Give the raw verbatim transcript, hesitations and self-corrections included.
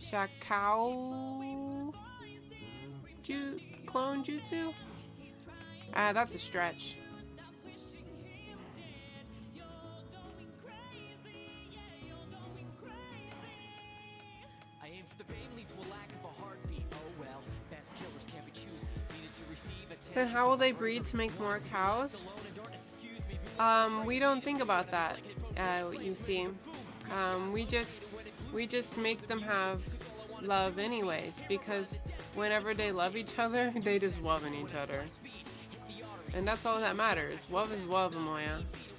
Shakao Ju clone jutsu? Ah, that's a stretch. Then how will they breed to make more cows? Um, we don't think about that, uh, you see. Um, we just we just make them have love anyways, because whenever they love each other, they just love in each other. And that's all that matters. Love is love, Moya.